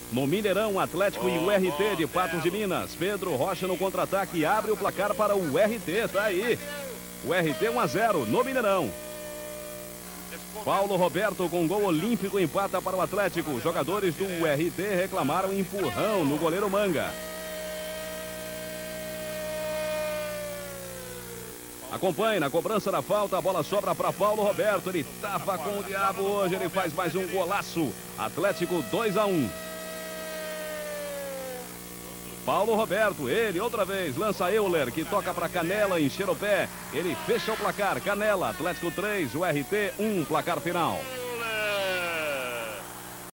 No Mineirão, Atlético e o RT de Patos de Minas. Pedro Rocha no contra-ataque abre o placar para o RT. Tá aí. O RT 1-0 no Mineirão. Paulo Roberto com gol olímpico empata para o Atlético. Os jogadores do RT reclamaram empurrão no goleiro Manga. Acompanhe na cobrança da falta, a bola sobra para Paulo Roberto. Ele tava com o diabo hoje, ele faz mais um golaço. Atlético 2-1. Paulo Roberto, ele outra vez, lança Euler, que toca para Canela, encher o pé. Ele fecha o placar, Canela, Atlético 3, o RT 1, placar final.